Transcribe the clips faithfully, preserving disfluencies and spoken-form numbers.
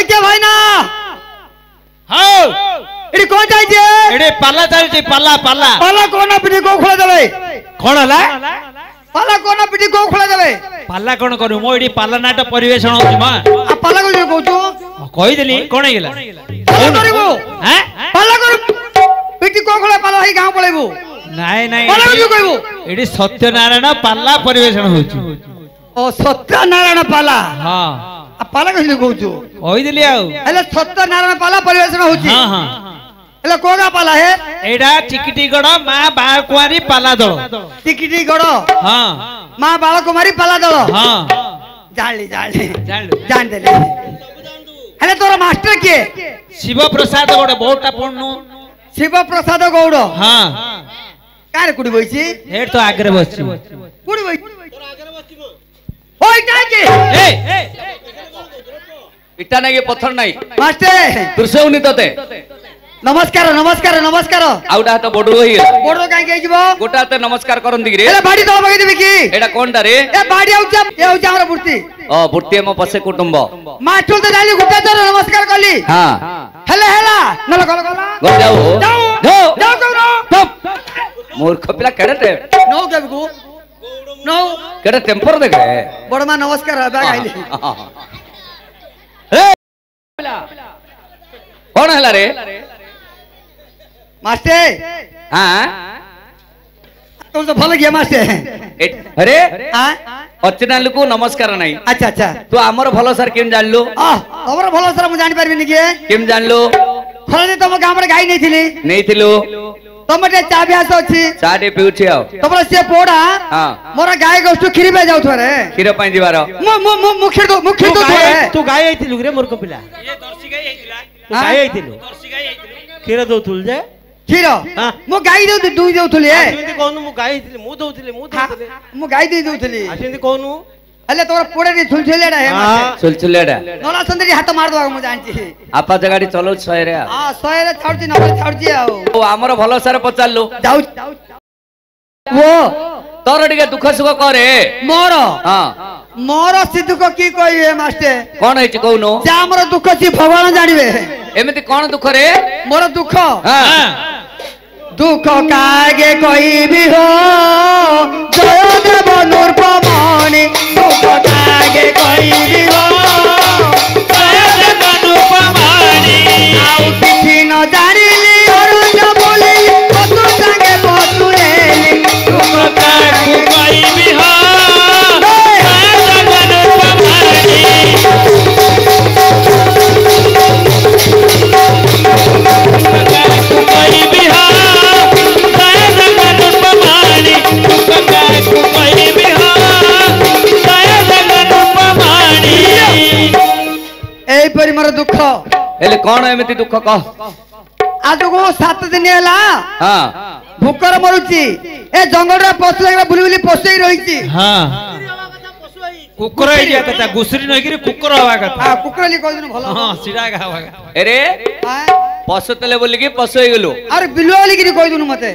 क्या भाई ना हां एडी कोन जाई जे एडी पाला चलची पाला पाला पाला कोन पिटी को खोला देबे कोन हला पाला कोन पिटी को खोला देबे पाला कोन करू मो एडी पाला नाट परिवेषण होती मा आ पाला को कहू छु कहि देली कोन हेला कोन करबो हैं पाला कर पिटी को खोला पाला ही गांव पळेबो नाही नाही पाला को कहबो एडी सत्यनारायण पाला परिवेषण होची ओ सत्यनारायण पाला हां आ पाला कहि कहू छु कहि देली आउ एले सत्यनारायण पाला परिवेषण होची हां हां एले कोगा पाला हे एडा चिकिटी गड मा बाळकुमारी पाला दळ चिकिटी गड हां मा बाळकुमारी पाला दळ हां जाणली जाणली जानलु जान देले एले तोर मास्टर के शिव प्रसाद गड बहुटा पढनु शिव प्रसाद गौड़ हां कारे कुडी बइची हेड तो आगरे बसची कुडी बइ तोर आगरे बसची ओइ टाके ए इटा नाही पत्थर नाही मास्टर दृश्यउनी तते नमस्कार नमस्कार नमस्कार आउडा हात बडू होई बोर्ड काई गई जीवो गोटा हात नमस्कार करंदी रे एले बाडी तो बगै देबी की एडा कोनटा रे ए बाडी आउचा ए आउचा हमरा मूर्ति ओ बुर्ती म पसे कुटुंब मास्टर तो जाली गुटा तो नमस्कार करली हां हेला हेला नल गल गला गो जाओ जाओ जाओ करो चुप मूर्ख पिला केडे नो गबगु नो केडे टेम्पर देखे बड़मा नमस्कार बा गाइली ए कोन हला रे मास्टर हां तो तो भल गया मास्टर अरे हां अर्चना को नमस्कार नहीं अच्छा अच्छा तू आमर भलो सर केम जानलु आ हमर भलो सर मु जानि परबिनी के केम जानलु खरे तम गाम रे गाई नै थिली नहीं थिलु तमटे चा ब्यास अछि चाटे पिउछि आ तमरा से पोडा हां मोरा गाय गोष्ठ खिरी पे जाउ थरे खिर पाई दिवार मु मु मु मुखिर दो मुखिर दो थरे तू गाय आइथिलु रे मूर्ख पिला ये दर्शी गाय आइथिला तू गाय आइथिलु दर्शी गाय आइथिलु खिर दउथुल जे खिर मु गाय दउ दुई दउथुली ए आसिंती कोनु मु गाय आइथिलि मु दउथिलि मु दउथिलि मु गाय दइ दउथुली आसिंती कोनु अले तोरा पोडे रे छुलछुलेडा हे मास्टर सुलसुलेडा नला संदरी हाथ मार दो मु जानछि आपा जगाडी चलो छय रे हां सौ रे छाउछि नंबर छाउछि आ ओ आमर भलो सर पचालु जाउ वो तोर टिके दुख सुख करे मोर हां मोर सिद्धू को की कहिए मास्टर कोन हैछि कहूनो जे हमर दुख छी भगवान जानिबे एमिति कोन दुख रे मोर दुख हां दुख कागे कहिबी हो जय देव नूरपमणि दुख कागे कहिबी हो जय देव नूरपमणि आउ किछि न जानिली अरुण बोली कतु संगे बतुलेली दुख कागे कहिबी हो जय देव नूरपमणि ए परि मोर दुख एले कोन एमिति दुख कह आज को सात दिन हैला हां भूकर मरुची ए जंगल रे पशु लागला बुली बुली पशुई रहिची हां कुकुर एरिया कथा गुसरी नै गिरी कुकुर हवा कथा हां कुकुरली कोइ दिन भलो हां सिरा गावा अरे हां पशु तले बोली की पशु होई गेलु अरे बिलवाली गिरी कोइ दिन मते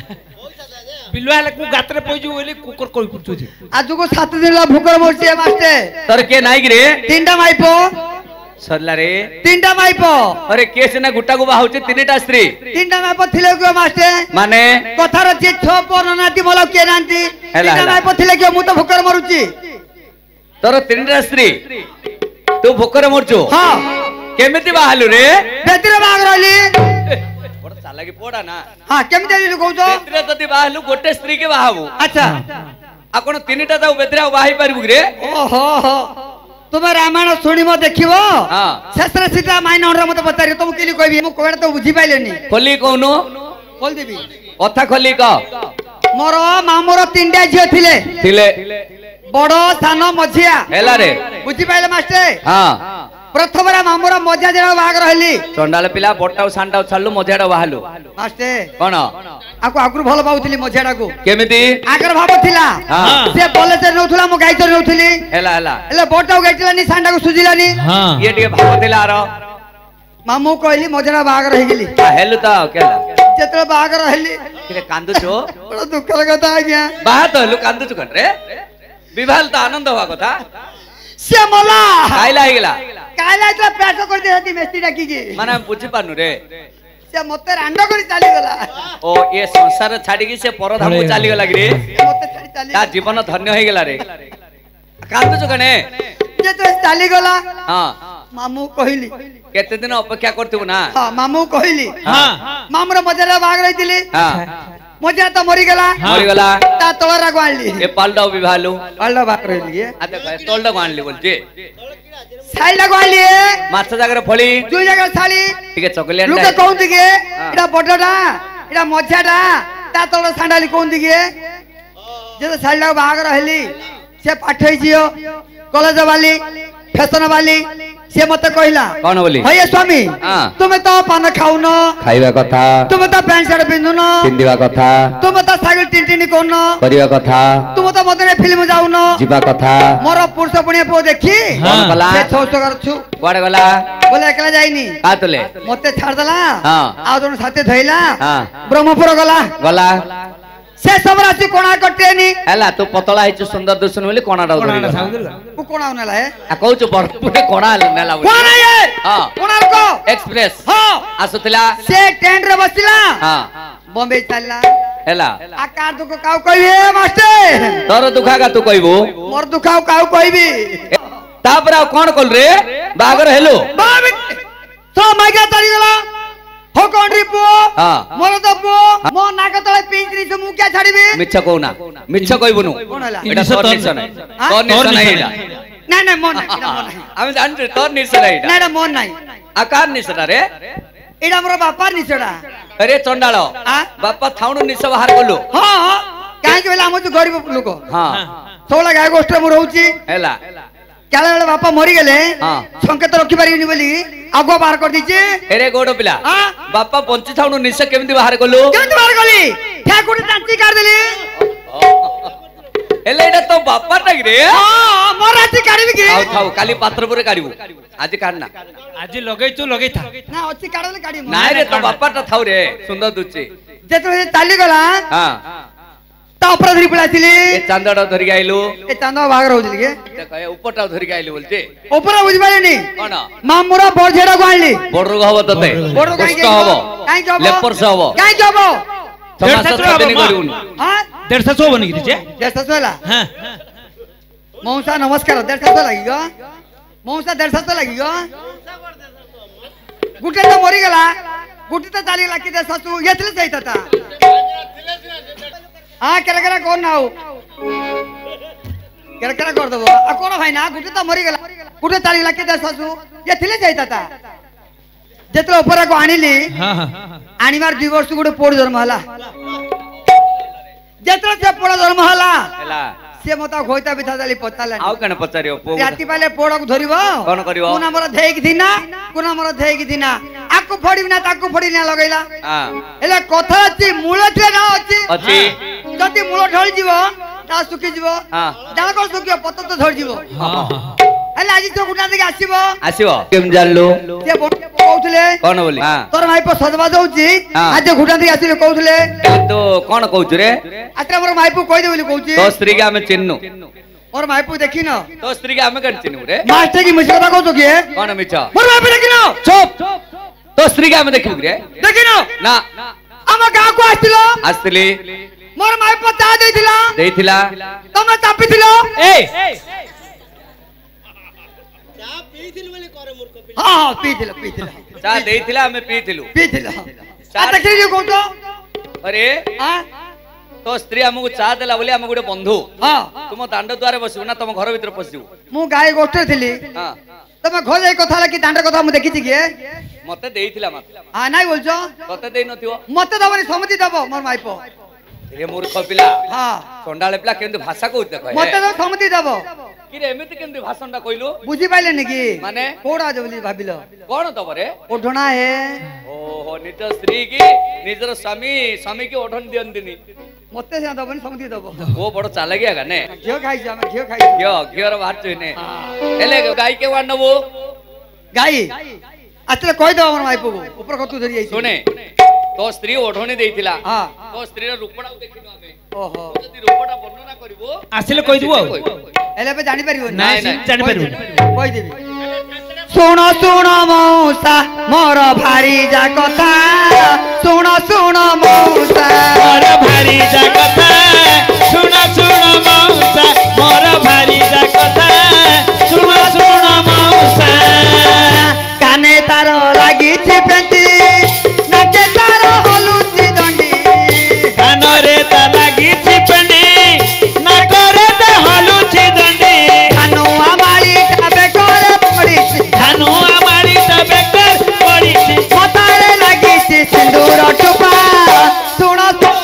बिलवा लकु गात्रे पइजु बोली कुकुर कोइ कुचुची आज को सात दिन ला भूकर मरुची ए मास्टर तर के नाइ गिरे तीनटा माइपो सरला रे तीनटा माइपो अरे केस ना गुटा गु बाहुची तीनटा स्त्री तीनटा माइपो थिले को मास्टर माने कथार जे छ परनाती मोला के नांती तीनटा माइपो थिले के मु तो भूकर मरुची तोर तीनटा स्त्री तू भूकर मरचो हां केमिति बाहलु रे बेतरे बाग रहली बड़ चालाकी पोडा ना हां केमिति रहली कहउछो बेतरे जदी बाहलु गोटे स्त्री के बाहाबु अच्छा आ कोन तीनटा जाऊ बेतरे बाही पारबु रे ओहो हो तुम रामायण शुणिम देखिबो हां शेषरे सीता माइन हमरा मते बतारि तुम केली कहबी मु कोड तो बुझी पाइलेनी खोली कहनु खोल देबी कथा खोली क मोर मामोर तीनटा झियो थिले थिले बड़ो सानो मझिया हेला रे बुझी पाइले मास्टर हां प्रथम रा मामोर मझिया जरा बाग रहली चंडाल पिला बोटाउ सांडाउ छल्लु मझियाडा बाहलु मास्टर कोन आको आगुर भल पाउथली मझियाडा को केमिति आगर भाव थिला हां से बोले से नउथला मु गाइतर नउथली हेला हेला एले बोटाउ गाइतलानी सांडा को सुजिलानी हां ये टिके भाव थिला आरो मामू कहली मझियाडा बाग रहि गेली हेलु त केला जेतले बाग रहली किरे कांदु छो बड़ा दुख लगता आ गया बाहा तो हेलु कांदु छु कन रे विवाह त आनंद हुआ कथा से मला खाइला हिगला काला तो पेट कर दे हती मेस्ती डाकी के माने बुझी पानु रे से मते रांड करी चली गला ओ ये संसार छाड़ी की से परधाम को चली गला रे मते छाड़ी चली ता जीवन धन्य होई गेला रे कांदु छु कने जे तो चली गला हां मामू कहली केते दिन अपेक्षा करतु ना हां मामू कहली हां मामूर मजा भाग रही हां मजा तो मरी गला मरी गला ता तोळरा गाणली ए पालडा विभालू पालडा भाग रही आ देख तोलडा गाणली बोलजे साइडा गाणली माछ जागर फळी दुई जगह थाली ठीक है चॉकलेट लुके कोन दिगे एडा बडडा एडा मजाडा ता तोळ सांडाली कोन दिगे जे साइडा भाग रहली से पाठै जियो कॉलेज वाली फैशन वाली से मते कहला कौन बोली भैया स्वामी हां तुमे तो पान खाउ न खाइबा कथा तुमे तो पैंट शर्ट पिन्धु न पिंदिबा कथा तुमे तो साइकिल टिनटिनी कोन करिबा कथा तुमे तो मते फिल्म जाउ न जीवा कथा मोर पुरुष पुणे पो देखी कौन गला से छोट करछु कुआडे गला बोले एकला जाइनी का तले मते छाड़ दला हां आ जण साथे धइला हां ब्रह्मपुर गला गला से सब राशि कोणा कटेनी हैला तू पतला हिच सुंदर दुसन बोली कोणाडा धरि को कोणा नेला है आ कहू बरपुरे कोणा नेला बोली कोणा ये हां कोणा को एक्सप्रेस हां आसुतला से ट्रेन रे बसिला हां बॉम्बे चलला हैला आ कार दुख काउ कहिबे मास्टर तोर दुखा का तू कहबो मोर दुखाउ काउ कहबी तापर आ कोन कल रे बागर हेलो बाबी तो मागे तरी गला हो कोंड्री पो हां मोर तो पो मो नाक तळे पिंजरी से मु क्या छाड़ीबे मिछ कहूना मिछ कहबोनु एटा तोर निस नै तोर निस नै एटा ना ना मोन ना एटा मोन ना आमी जानते तोर निस नै एटा ना एटा मोन नाही आकार निसटा रे एटा मोर बापा निसडा अरे चंडाळ आ बापा थाउनु निस बाहर कलु हां काहे के बेला हम तो गरीब लोक हां सोला गाय गोष्ठ मु रहउची हैला काले बेला बापा मरी गेले हां संकेत रखि पारिनी बोली आगो बाहर कर दीचे अरे गोडो पिला हां बापा पंची थाउनु निस केमति बाहर कलु केमति बाहर गली ठाकुर तांती कर देली हेले एटा तो बापा टाक रे हां मोराती काढबी की थाउ थाउ काली पात्रपुरे काढिबु आज काढना आज लगेचु लगेथा ना अछि काढले काढी नाय रे तो बापा टा थाउ रे सुंदर दुची जेतो ताली गला हां ता ऊपर धरी पळातिली ए चांदडा धरि गाइलु ए चांदा भाग रहउली के देखय ऊपरटा धरि गाइलु बोलते ऊपर बुझ पालेनी कोन मामुरा बरझेडा गाइली बडरो हबो तते बडरो काई कुष्ठ हबो काई हबो लेपर से हबो काई हबो समाज सतेनी करिउन हां डेढ़ सौ बनी दिजे डेढ़ सौ होला हां मौसा नमस्कार डेढ़ सौ लागि गो मौसा डेढ़ सौ लागि गो गुटे तो मरी गला गुटे तो चाली लाखी डेढ़ सौ येतले जाईता हां केरा केरा कोन नाउ केरा केरा कर दबो आ कोन भाई ना गुटे तो मरी गला गुटे चाली लाखी डेढ़ सौ येतले जाईता जेतले ऊपर को आनिली हां हां आनिमार दुई वर्ष गुटे पोड़ जन्म हला जेतले से पोड़ जन्म हला हैला से मता खोइता बिथा दाली पताला आउ कने पचारियो पो राती पाले पोड़ को धरिबो कोन करिवो कोन हमर धेक दिना कोन हमर धेक दिना आकु फड़ी ना ताकु फड़ी ना लगैला हां एला कथा अछि मूल छे ना अछि अछि जति मूल ढळ जीवो ता सुखी जीवो हां डाल को सुखियो पत्ता तो झड़ जीवो हां एला आज तो गुटा देके आसीबो आसीबो केम जानलो से कहउथले कोन बोली हां तोर भाई पर सजवा दउची आज गुटा देके आसीले कहउथले तो कोन कहउछ रे आत्रा मोर भाई को कहि दे बोली कहउची तो स्त्री के हमें चिन्नु मोर भाई को देखी न तो स्त्री के हमें कन चिन्नु रे मास्टर की मुझे कथा कहतो के कोन मिछा मोर भाई देखी न चुप तो स्त्री के हमें देखिबु रे देखी न ना हम गाँ को आस्तिलो आस्तिली मोर माई पता देथिला देथिला तमे चापिथिलो ए हां हां पीथिलो पीथिलो चा देथिला हमें पीथिलु पीथिलो आ देखि लियो कहतो अरे हां तो स्त्री हमको चा देला बोली हम गुटे बंधु हां तुम दांड द्वारे बसिबु ना तुम घर भीतर पसिबु मु गाय गोष्ठ थिली हां तमे खोजे कथा लकी दांड कथा मु देखि छी के मते देइथिला मत हां नाही बोलछो तते देइ नथियो मते दबनी समिति दबो मोर माई पो रे मूर्ख पिला हां चंडाळे पिला केंदे भाषा कहू देखो मते तो समिति दबो कि रे एमिति केंदे भाषणटा कइलु बुझी पाइले निकी माने कोडा जबली भाबिलो कोन तबरे ओढणा हे ओहो निज स्त्री की निजर स्वामी स्वामी की ओढन दियंदिनी मते से दबनी समिति दबो वो बड़ चालागिया गाने घियो खाइ छ हम घियो खाइ छ घियो घियोर बाहर चइने एले गाय के वान नबो गाई आतले कहि दो हमर माई पो ऊपर कतु धरि आइ सुने तो स्त्री ओढणी देइथिला हां तो स्त्री र रूपडा देखिनु आमे ओहो जदी रूपडा वर्णना करबो आसिले कहि दिबो एले पे जानि परिबो नाही जानि परिबो कहि देबी ଶୁଣ ଶୁଣ ମଉସା ମୋର ଭାରି ଯା କଥା ଶୁଣ ଶୁଣ ମଉସା ମୋର ଭାରି ଯା କଥା ଶୁଣ ଶୁଣ ମଉସା ମୋର ଭାରି ଯା କଥା ଶୁଣ ଶୁଣ ମଉସା କାନେ ତାର ଲାଗିଛି ପେଣ୍ଟି ନାକେ ତାର ହଲୁଛି ଦଣ୍ଡି କାନରେ ତା ଲାଗିଛି ପେଣ୍ଡି ନାକରେ ତା ହଲୁଛି ଦଣ୍ଡି ଧାନୁଆ ମାଳି ବେକରେ ପଡ଼ିଛି ଧାନୁଆ ମାଳି ତା ବେକର ପଡ଼ିଛି ମତାରେ ଲାଗିଛି ସିନ୍ଦୁର ଟୁପା ଶୁଣ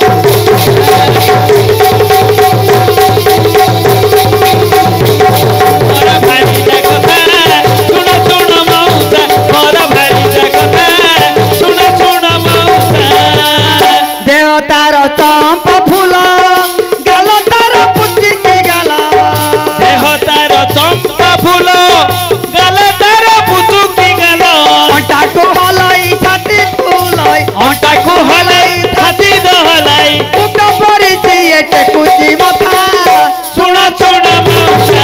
ମୋର ଭାରି ଯା କଥା ଶୁଣ ଶୁଣ ମଉସା ମୋର ଭାରି ଯା କଥା ଶୁଣ ଶୁଣ ମଉସା ଦେହ ତାର ଚମ୍ପା ଫୁଲ ଗାଲ ତାର ପୁଚିକି ଗାଲ ଦେହ ତାର ଚମ୍ପା ଫୁଲ ଗାଲ ତାର ପୁଚୁକି ଗାଲ ଅଣ୍ଟାକୁ ହଲଇ ଛାତି ଫୁଲଇ ଅଣ୍ଟାକୁ ହଲାଇ ଛାତି ଦହଲାଇ ମୁଟ ପଡ଼ିଛି ଏଟେ କୁଚି ମଥା ଶୁଣ ଶୁଣ ମଉସା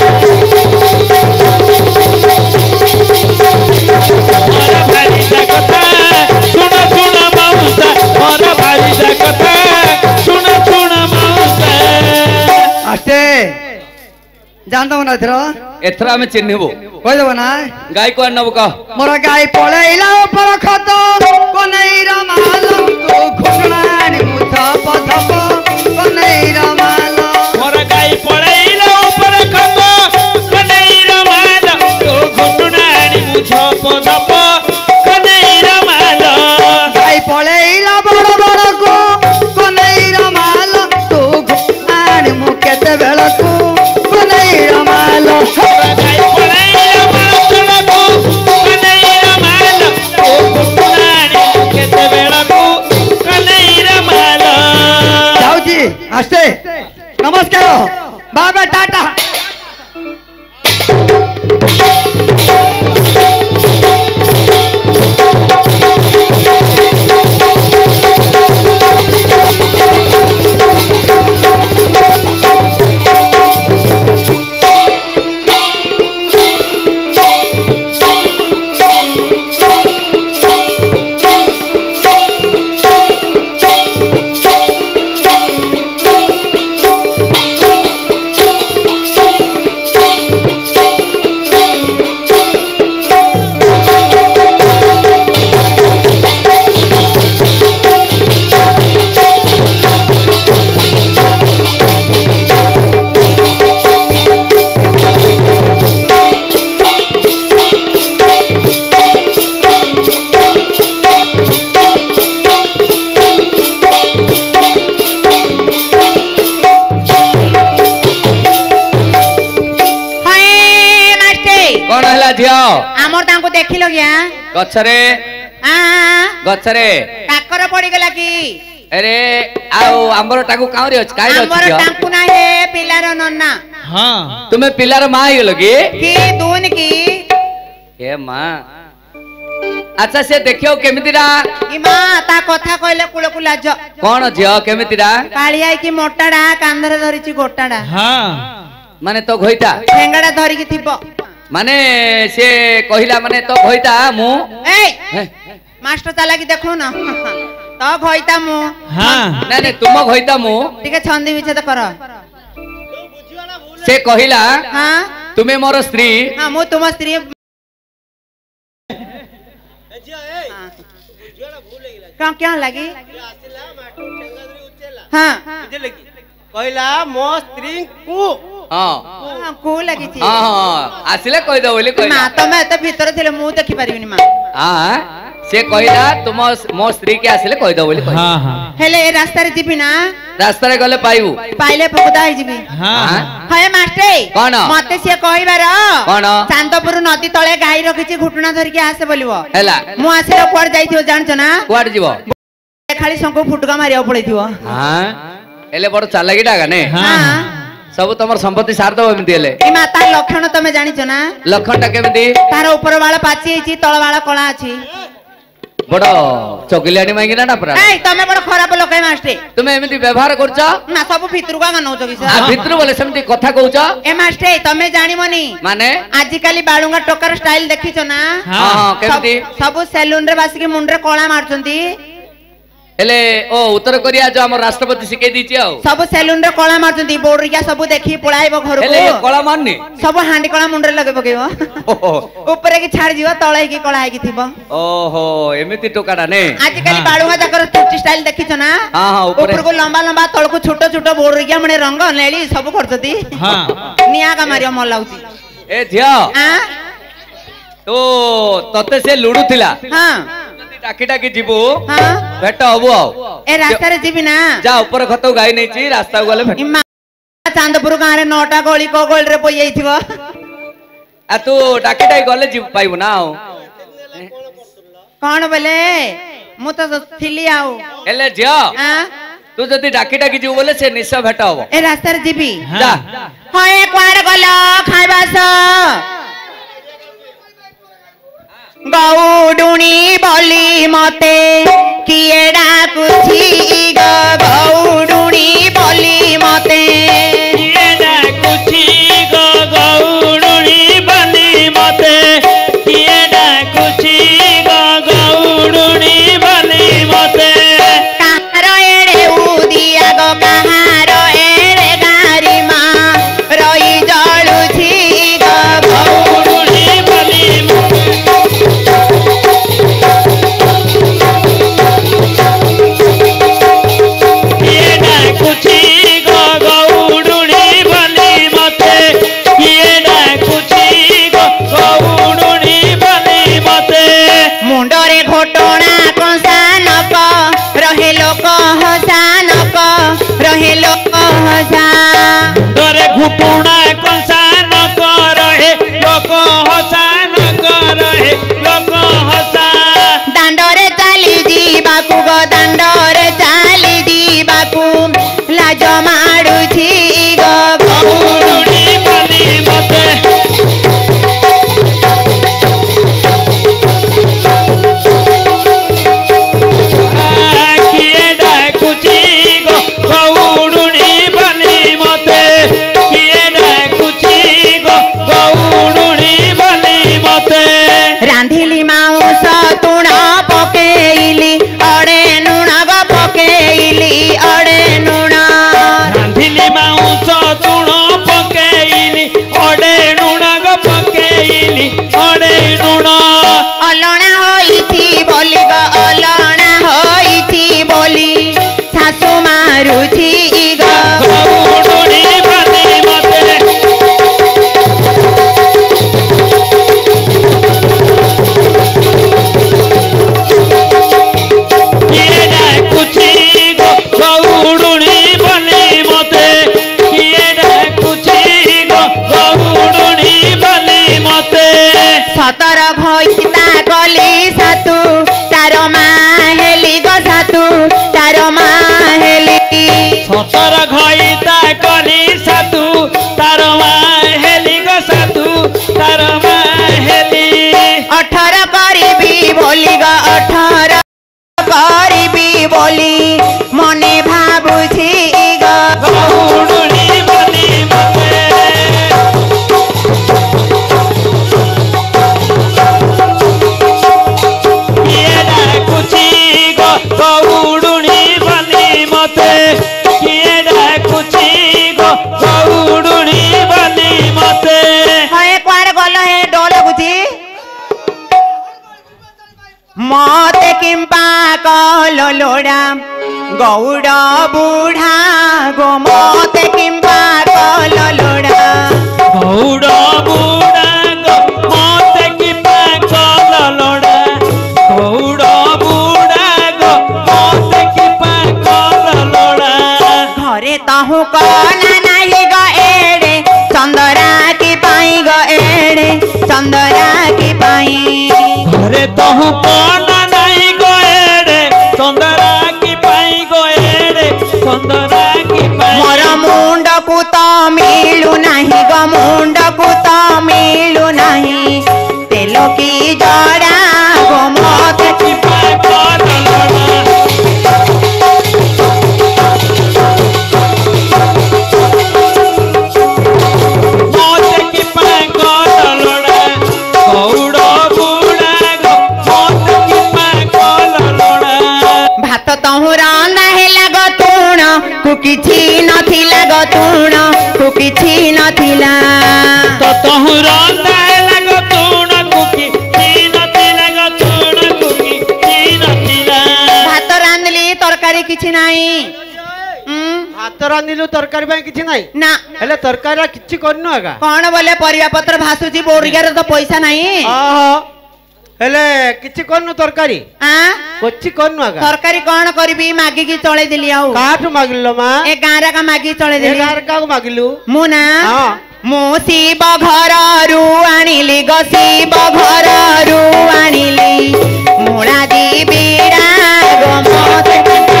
ମୋର ଭାରି ଯା କଥା ଶୁଣ ଶୁଣ ମଉସା ମୋର ଭାରି ଯା କଥା ଶୁଣ ଶୁଣ ମଉସା ଆସ୍ତେ ଜାଣିଦବ ନା ଏଥର ଏଥର ଆମେ ଚିହ୍ନିବୁ କହିଦବ ନା ଗାଈ କୁଆଡେ ନବୁ କହ ମୋର ଗାଈ ପଳେଇଲା ଉପର ଖତ କନେଇର ମାଲ ତୁ ଘୁଷଣାଣି ମୁଥ ପଥପ କନେଇର ମାଲ ମୋର ଗାଈ ପଳେଇଲା ଉପର ଖତ କନେଇର ମାଲ ତୋ ଘୁଟୁଣା ଆଣି ମୁଝ ପଦପ କନେଇର ମାଲ ଗାଈ ପଳେଇଲା ବଡ଼ ବଡ଼କୁ କନେଇର ମାଲ ତୁ ଘୁଷଣାଣି ମୁଁ କେତେବେଳକୁ କନେଇର ମାଲ ଗାଈ ପଳେଇଲା ମାଳତଳକୁ କନେଇର ମାଲ ତୋ ଘୁଟୁଣା ଆଣି କେତେବେଳକୁ କନେଇର ମାଲ ଯାଉଛି ଆସ୍ତେ ନମସ୍କାର ବାବା ଟାଟା କଣ ହେଲା ଝିଅ ଆମର ତାଙ୍କୁ ଦେଖିଲ କି ଗଛରେ ଗଛରେ କାକର ପଡିଗଲା କି ଆରେ ଆଉ ଆମର ଟାକୁ କାଉଁରେ ଅଛି କାହିଁରେ ଅଛି ଆମର ଝିଅ ତାଙ୍କୁ ନା ହେ ପିଲାର ନନା ହଁ ତୁମେ ପିଲାର ମା ହେଇଗଲ କି କି ଦୁନ କି ଏ ମା ଆଚ୍ଛା ସେ ଦେଖିବ କେମିତିରା କି ମା ତା କଥା କହିଲେ କୁଳକୁ ଲାଜ କଣ ଝିଅ କେମିତିରା କାଳିଆ କି ମୋଟାଡା କାନ୍ଧରେ ଧରିଛି ଗୋଟାଡା ହଁ ମାନେ ତ ଘଇତା ଠେଙ୍ଗାଡା ଧରିକି ଥିବ ମାନେ ସେ କହିଲା ମାନେ ତ ଘଇତା ମୁଁ ଏଇ ହେ, ମାଷ୍ଟର ଚାଲାକି ଦେଖୁ ନା ତ ଘଇତା ମୁଁ ହଁ ନାଇଁ ନାଇଁ ତୁମ ଘଇତା ମୁଁ ଟିକେ ଛନ୍ଦି ବିଚ୍ଛେଦ କର ସେ କହିଲା ହଁ ତୁମେ ମୋର ସ୍ତ୍ରୀ ହଁ ମୁଁ ତୁମ ସ୍ତ୍ରୀ କଣ क्या लगी हाँ କହିଲା ମୋ ସ୍ତ୍ରୀଙ୍କୁ ହଁ हाँ कू लगी थी ହଁ ହଁ ଆସିଲେ କହିଦବ ବୋଲି କହିଲା माँ तो मैं तो भीतर थे मु देखी पारिबिनी माँ ହଁ ସେ କହିଲା ତୁମ ମୋ ସ୍ତ୍ରୀ କି ଆସିଲେ କହିଦବ ବୋଲି କହିଲା ହଁ ହଁ हेले ए रास्ता रे जीबी ना ରାସ୍ତାରେ ଗଲେ ପାଇବୁ पाइले पकुदा ही जीबी ହଁ हाय मास्टर कौन? मते से कहबार कौन? चांदपुर नदी तळे गाई रखिछि घुटना धरि के आसे बोलिबो ହେଲା मु आसिला कुआड जाइथियो जानछो ना କୁଆଡେ ଯିବ खाली संको फुटका मारिया पड़ैथियो ହଁ ହେଲେ ବଡ ଚାଲାକି ଟା ଗାନେ ହଁ हां ସବୁ ତମର ସମ୍ପତ୍ତି ସାର ଦବ ଏମିତି ହେଲେ ए माता लक्षण तमे जानिछो ना ଲକ୍ଷଣ ଟା କେମିତି तार ऊपर बाळ पाची हेछि तळ बाळ कळा अछि बड़ चगिलियानी मांगिना ना परा ए तमे बड़ खराब लोक है मास्टर तुमे एमिति व्यवहार करछ ना सब भितरु का नौ जगी आ भितर बोले सेमति कथा कहूछ ए मास्टर तमे जानिमनी माने आजि काली बाळुंगा टोकर स्टाइल देखिछो ना हां केमति सब सैलून रे बासी के मुंडरे कोळा मारचंती हेले ओ उत्तर कोरिया जो हमर राष्ट्रपति सिके दीची आ सब सैलून रे कोळा मारचंती बोर्डिया सब देखि पळाइबो घर को हेले कोळा मारनी सब हांडी कोळा मुंडरे लगे पकेबो ऊपर की छाड़ जीव तळे की कोळा की थिबो ओहो एमिति टोकाडा ने आज काली बाळुंगा जाकर चुट्टी स्टाइल देखिछो ना हां हां ऊपर ऊपर को लंबा लंबा तळ को छोटो छोटो बोर्डिया मने रंग नेली सब करचती हां निया का मारियो मन लाउची ए धिया हां तो तते से लुडू थिला हां टाकी टाकी जीवो हां भेट हबो आ ए रास्ता रे जीबी ना जा ऊपर खतो गाई नै छी रास्ता गले भेट इमा चांदपुर गां रे नौटा गली को गली रे पई जाइथिबो आ तू टाकी टाकी गले जी पाइबो ना कोन बोले मु तो थिली आउ हेले झिया हां तू जदी टाकी टाकी जीव बोले से निश्चय भेट हबो ए रास्ता रे जीबी जा होए क्वार गलो खाइबास गौडुणी बोली मते किए डाकुछि ग गौडुणी बोली मते किए डाकुछि ग गौडुणी बोली मते किए डाकुछि ग गौडुणी बोली मते कहार एड़े उदिया गो कहार एड़े गारी मा रई जळुछि ग गौडुणी बोली मते मुंडरे घोटोना कंसानक रहे लोक हसानक रहे लोक हसा मुंडरे घोटोना कंसानक रहे लोक हसानक रहे लोक हसा दांडरे चाली जीवाकू गो दांडरे चाली जीवाकू लाज माडुछि गो गौडुणी बोली मते रांधिली माउस तुण पकेइली अड़े नुण ग पकेइली अड़े नुण रांधिली माउस तुण पकेइली अड़े नुण ग पकेइली अड़े नुण अलणा होइथी बोली ग अलणा होइथी बोली सासु मारुछि ग गौडुणी बोली मते किए डाकुछि ग गौडुणी बोली मते किए डाकुछि ग गौडुणी बोली मते सतर भइता गली सातु तार मा हेली ग सातु तार मा हेली सतर घइता कली सातु तार मा हेली ग सातु तार मा हेली अठर करिबी बोली ग अठर करिबी बोली मने भाबुछि ग गौडुणी बोली मते किए डाकुछि ग गौडुणी बोली मते किए डाकुछि ग गौडुणी बोली मते हए क्वार गल हे डोल बुझी मते किंपा कल लोड़ा गौड़ बूढ़ा गो मते किंपा कल लोड़ा गौड़ बूढ़ा गो मते कि पागल लोड़ा गौड़ बूढ़ा गो मते कि पागल लोड़ा घरे तहु कना नाही ग एड़े चंदरा की पाई ग एड़े चंदरा की पाई घरे तहु कोना नहीं गोएड़े चंदरा की पाई गोएड़े चंदरा की पाई मोर मुंड को तो मिलू नहीं ग मुंड को तो मिलू नहीं तेलो की जड़ा गो मते कि पागल କିଛି ନଥିଲା ଗତୁଣ କିଛି ନଥିଲା ତ ତହୁ ରନ୍ଧା ଲାଗ ତୁଣ କୁକି ନଥିଲା ଗ ତୁଣ କୁକି ନଥିଲା ଭାତ ରାନ୍ଧିଲି ତରକାରୀ କିଛି ନାହିଁ ଭାତ ରାନ୍ଧିଲୁ ତରକାରୀ ପାଇଁ କିଛି ନାହିଁ ନା ହେଲେ ତରକାରୀ କିଛି କରିନୁ ଆକା କଣ ବୋଲେ ପରିବା ପତ୍ର ଭାସୁଛି ବୋରିଗାରେ ତ ପଇସା ନାହିଁ ଓହୋ ହେଲେ କିଛି କରିନୁ ତରକାରୀ ଆଁ କିଛି କରିନୁ ଆକା ତରକାରୀ କଣ କରିବି ମାଗିକି ଚଳେଇ ଦେଲି ଆଉ କାହାଠୁ ମାଗିଲୁ ମା ଏ ଗାଁରେ କା ମାଗିକି ଚଳେଇ ଏ ଦେଲି ଗାଁରେ କାହାକୁ ମାଗିଲୁ ମୁଁ ନା ହଁ ମୁଁ ଶିବ ଘରରୁ ଆଣିଲି ଗ ଶିବ ଘରରୁ ଆଣିଲି ମୁଳା ଦି ବିଡ଼ା ଗ ମତେ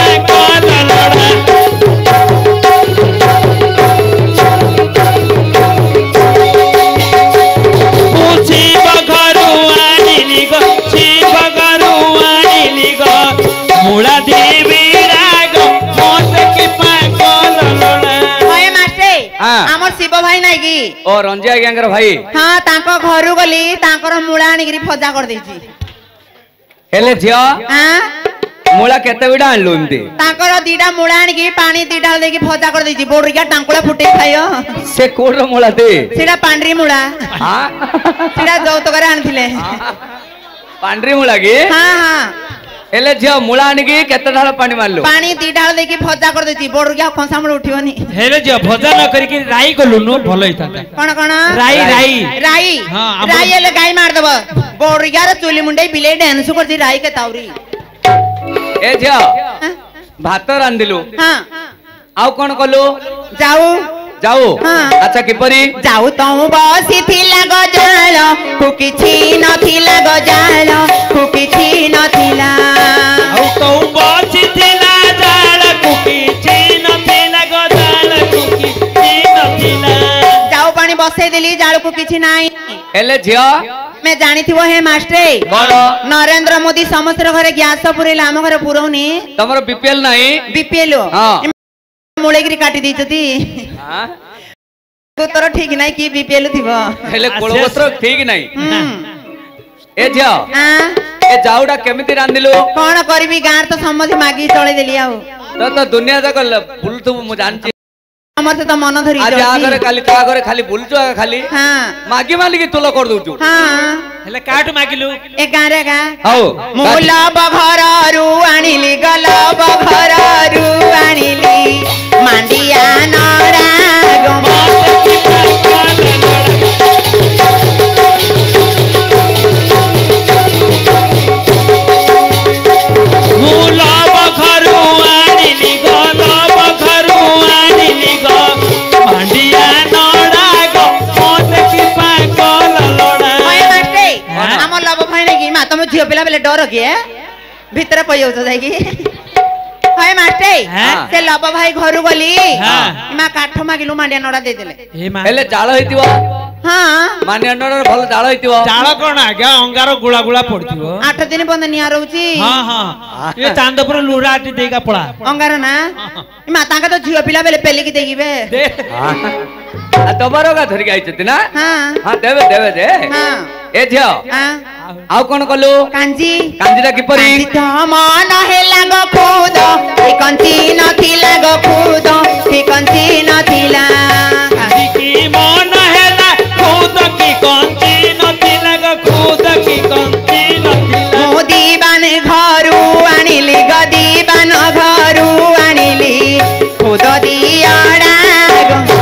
मुला देवी राग मोते की पागल लोड़ा होए मास्टर हाँ। हमर शिव भाई नाही की ओ रंजिया गैंगर भाई हां तांको घरु गली तांकर मुळा आनिकरी फजा कर देछि हेले झियो हां मुळा केते बिडा आणलो इमते तांकर दीडा मुळा आनिकी पानी दीडा देकी फजा कर देछि बोडरिया टांकुला फुटे खायो से कोडर मुळा दे सेडा पांडरी मुळा हां सेडा जौतकर आनथिले पांडरी मुळा की हां हां हेले झियो मुळा आणकी केते ढाळ पानी मारलो पानी दीडा देकी फजा कर देछि बोडरिया खंसामळ उठिबनी हेले जे भजा न करी राई कलुनु भलो हिताता कोन कोन राई राई राई हाँ, हम- राई एले गाय मार देबो बोडरिया रे चुली मुंडे बिले डांस करछि राई के तावरी ए झियो हां भात रांधिलु हां आउ कोन कलु जाऊ जाऊ हाँ। अच्छा किपरी जाऊ तू बसिथिला गजाल कुकिछि नथिला गजाल कुकिछि नथिला औ तो बाची थिला जाळ कुकी चीन थिला गजाल कुकी चीन थिला जाऊ पानी बसै देली जाळ कुकिछि नाही हेले झियो मैं जानिथिबो हे मास्टर कोन नरेंद्र मोदी समस्त घरे गैस पुरेला हम घरे पुरौनी तमरो बीपीएल नाही बीपीएल हाँ। मुळेगिरी काटी दिचती हां तोर ठीक नाही की बीपीएल थिबो हेले कोळवस्त्र ठीक नाही ए झियो हां ए जाउडा केमिति रांधिलु कोन करबी गार तो समझ मागी चले देली आउ तो तो दुनिया तक बुलतु मु जानची हमर से तो मन धरि आज आ करे खाली ता करे खाली बुलचु आ खाली हां मागी मालिकी तुला कर दउचु हां हेले काट मागिलु ए गारे गा हौ मूल बघररू आनिली गल बघररू आनिली मांडिया नरा मूला बखरू आनिली गल बखरू आनिली ग मांडिया नडा ग मोते की पागल लोड़ा ओए मास्टे हम लब भाई ने की मा तुम झियो पिला बेले डर के भीतर पय जाउ जाई की ओए मास्टे हाँ। से लब भाई घरु गली हाँ। मा काठ मागिलु मांडिया नडा दे देले हे मा हेले जाळ होइतिबो हां मान्यनर भल जाळ होइतिबो जाळ कोन आज्ञा अंगार गुळा गुळा पडथिबो आठ दिन बंद निया रहउची हां हां ये चांदपुर लुड़ा आटी देगा पड़ा अंगार ना मा ताका तो झियो पिला बेले पेली की देगिबे दे आ तमरो का धरि आइछति ना हां हां देबे देबे दे हां ए झियो हां आउ कोन कलु कांजी कांजीरा किपरी मन हेला ग खुद ए कंची नथिला ग खुद ए कंची नथिला की मन हेला खुद की कंची नथिला ग खुद की कंची नथिला मो दीवान घरु आनिली ग दीवान घरु आनिली खुद दियाडा ग